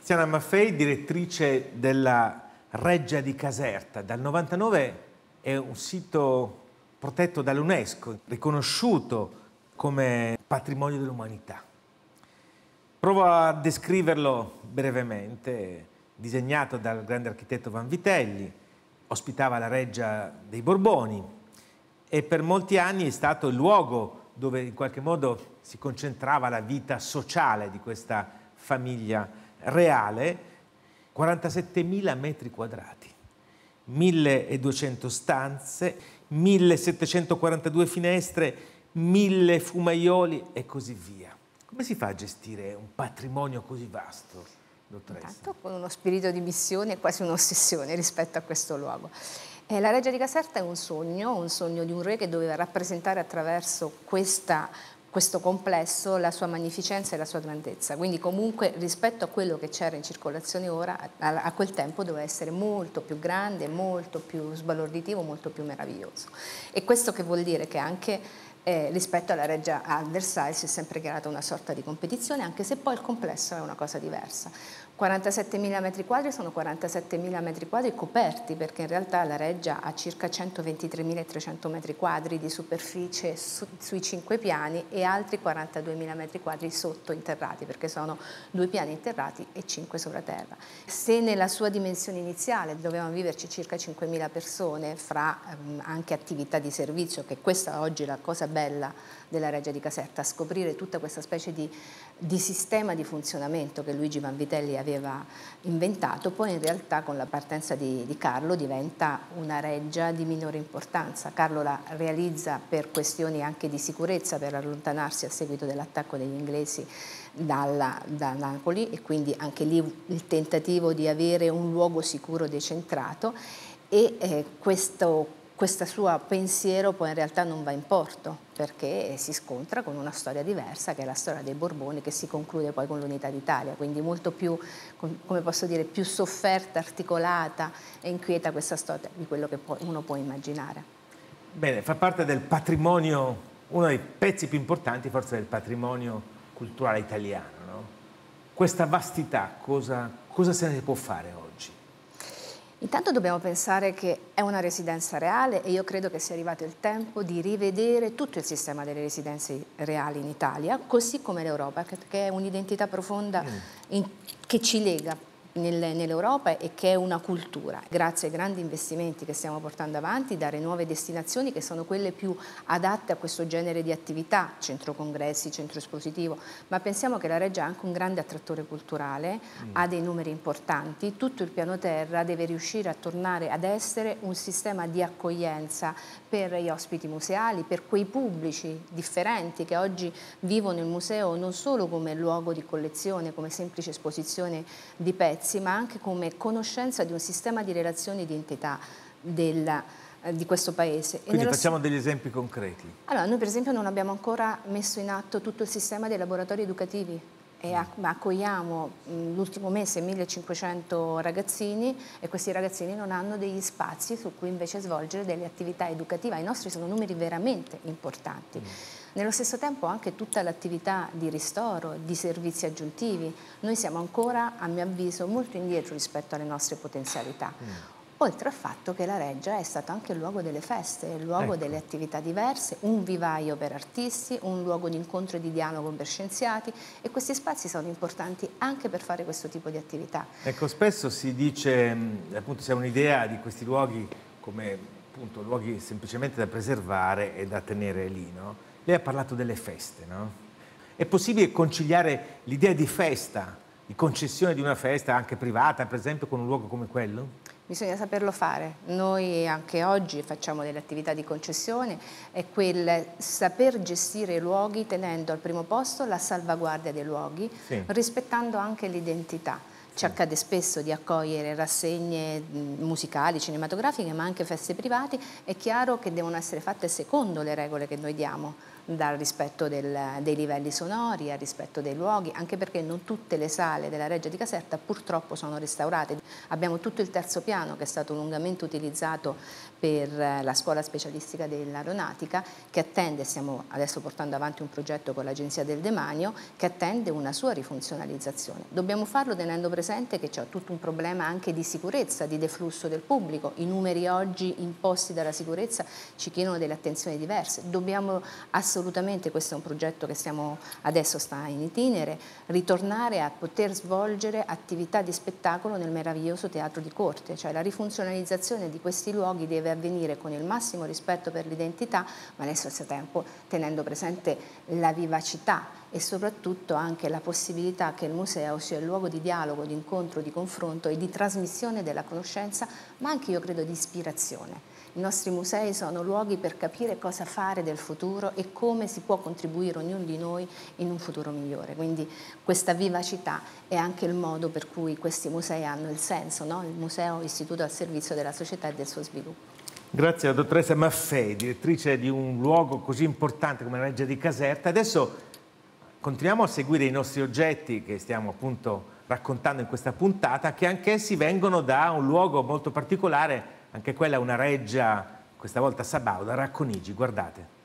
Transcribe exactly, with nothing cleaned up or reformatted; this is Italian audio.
Tiziana Maffei, direttrice della Reggia di Caserta. Dal novantanove è un sito protetto dall'UNESCO, riconosciuto come patrimonio dell'umanità. Provo a descriverlo brevemente. Disegnato dal grande architetto Vanvitelli, ospitava la Reggia dei Borboni e per molti anni è stato il luogo dove in qualche modo si concentrava la vita sociale di questa famiglia reale. quarantasettemila metri quadrati, milleduecento stanze, millesettecentoquarantadue finestre, mille fumaioli e così via. Come si fa a gestire un patrimonio così vasto, dottoressa? Intanto con uno spirito di missione e quasi un'ossessione rispetto a questo luogo. Eh, la Reggia di Caserta è un sogno, un sogno di un re che doveva rappresentare attraverso questa questo complesso la sua magnificenza e la sua grandezza, quindi comunque rispetto a quello che c'era in circolazione ora, a, a quel tempo doveva essere molto più grande, molto più sbalorditivo, molto più meraviglioso. E questo che vuol dire che anche eh, rispetto alla Reggia a Versailles si è sempre creata una sorta di competizione, anche se poi il complesso è una cosa diversa. quarantasettemila metri quadri sono quarantasettemila metri quadri coperti, perché in realtà la Reggia ha circa centoventitremilatrecento metri quadri di superficie su, sui cinque piani e altri quarantaduemila metri quadri sottointerrati, perché sono due piani interrati e cinque sovraterra. Se nella sua dimensione iniziale dovevano viverci circa cinquemila persone, fra ehm, anche attività di servizio, che questa oggi è la cosa bella della Reggia di Caserta, scoprire tutta questa specie di, di sistema di funzionamento che Luigi Vanvitelli aveva inventato, poi in realtà con la partenza di, di Carlo diventa una reggia di minore importanza. Carlo la realizza per questioni anche di sicurezza, per allontanarsi a seguito dell'attacco degli inglesi dalla, da Napoli, e quindi anche lì il tentativo di avere un luogo sicuro decentrato, e eh, questo questo suo pensiero poi in realtà non va in porto, perché si scontra con una storia diversa, che è la storia dei Borboni, che si conclude poi con l'Unità d'Italia, quindi molto più, come posso dire, più sofferta, articolata e inquieta questa storia di quello che uno può immaginare. Bene, fa parte del patrimonio, uno dei pezzi più importanti forse del patrimonio culturale italiano, no? Questa vastità, cosa, cosa se ne può fare oggi? Intanto dobbiamo pensare che è una residenza reale, e io credo che sia arrivato il tempo di rivedere tutto il sistema delle residenze reali in Italia, così come l'Europa, perché è un'identità profonda mm. in, che ci lega nell'Europa e che è una cultura. Grazie ai grandi investimenti che stiamo portando avanti, dare nuove destinazioni che sono quelle più adatte a questo genere di attività, centro congressi, centro espositivo, ma pensiamo che la Reggia è anche un grande attrattore culturale, mm. ha dei numeri importanti, tutto il piano terra deve riuscire a tornare ad essere un sistema di accoglienza per gli ospiti museali, per quei pubblici differenti che oggi vivono il museo non solo come luogo di collezione, come semplice esposizione di pezzi, ma anche come conoscenza di un sistema di relazioni di entità della, eh, di questo paese. Quindi facciamo degli esempi concreti. Allora, noi per esempio non abbiamo ancora messo in atto tutto il sistema dei laboratori educativi, e accogliamo l'ultimo mese millecinquecento ragazzini, e questi ragazzini non hanno degli spazi su cui invece svolgere delle attività educative. I nostri sono numeri veramente importanti. Mm. Nello stesso tempo anche tutta l'attività di ristoro, di servizi aggiuntivi. Noi siamo ancora, a mio avviso, molto indietro rispetto alle nostre potenzialità. Mm. Oltre al fatto che la Reggia è stato anche il luogo delle feste, il luogo ecco. delle attività diverse, un vivaio per artisti, un luogo di incontro e di dialogo per scienziati, e questi spazi sono importanti anche per fare questo tipo di attività. Ecco, spesso si dice, appunto, si ha un'idea di questi luoghi come appunto luoghi semplicemente da preservare e da tenere lì, no? Lei ha parlato delle feste, no? È possibile conciliare l'idea di festa, di concessione di una festa anche privata, per esempio, con un luogo come quello? Bisogna saperlo fare. Noi anche oggi facciamo delle attività di concessione, è quel saper gestire i luoghi tenendo al primo posto la salvaguardia dei luoghi, sì. rispettando anche l'identità. Ci sì. accade spesso di accogliere rassegne musicali, cinematografiche, ma anche feste private. È chiaro che devono essere fatte secondo le regole che noi diamo dal rispetto del, dei livelli sonori al rispetto dei luoghi, anche perché non tutte le sale della Reggia di Caserta purtroppo sono restaurate. Abbiamo tutto il terzo piano che è stato lungamente utilizzato per la scuola specialistica dell'aeronautica, che attende, stiamo adesso portando avanti un progetto con l'Agenzia del Demanio, che attende una sua rifunzionalizzazione. Dobbiamo farlo tenendo presente che c'è tutto un problema anche di sicurezza, di deflusso del pubblico. I numeri oggi imposti dalla sicurezza ci chiedono delle attenzioni diverse. Dobbiamo assolutamente, questo è un progetto che stiamo, adesso sta in itinere, ritornare a poter svolgere attività di spettacolo nel meraviglioso teatro di corte, cioè la rifunzionalizzazione di questi luoghi deve avvenire con il massimo rispetto per l'identità, ma allo stesso tempo tenendo presente la vivacità e soprattutto anche la possibilità che il museo sia il luogo di dialogo, di incontro, di confronto e di trasmissione della conoscenza, ma anche, io credo, di ispirazione. I nostri musei sono luoghi per capire cosa fare del futuro e come si può contribuire ognuno di noi in un futuro migliore. Quindi questa vivacità è anche il modo per cui questi musei hanno il senso, no? Il museo istituto al servizio della società e del suo sviluppo. Grazie alla dottoressa Maffei, direttrice di un luogo così importante come la Reggia di Caserta. Adesso continuiamo a seguire i nostri oggetti che stiamo appunto raccontando in questa puntata, che anch'essi vengono da un luogo molto particolare, anche quella è una reggia, questa volta Sabauda, Racconigi, guardate.